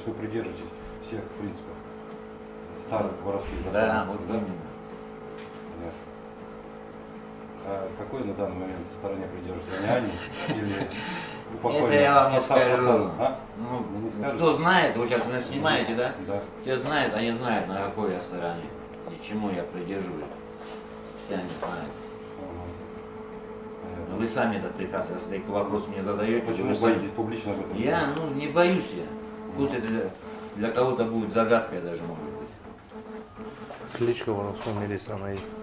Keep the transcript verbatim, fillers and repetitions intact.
есть вы придерживаетесь всех принципов старых воровских законов? Да, вот да? именно. Понятно. А какой на данный момент стороне придерживается? Они или Это я вам не скажу. А? Ну, Не скажете? кто знает, вы сейчас меня снимаете, да? Да. Все знают, они знают, на какой я стороне и чему я придерживаюсь. Все они знают. Ага. Но вы сами это прекрасно, если такой вопрос мне задаете. Почему вы сами- боитесь публично об этом? Я, ну, не боюсь я. Пусть это для, для кого-то будет загадкой даже, может быть. Кличка в воровском мире, если она есть.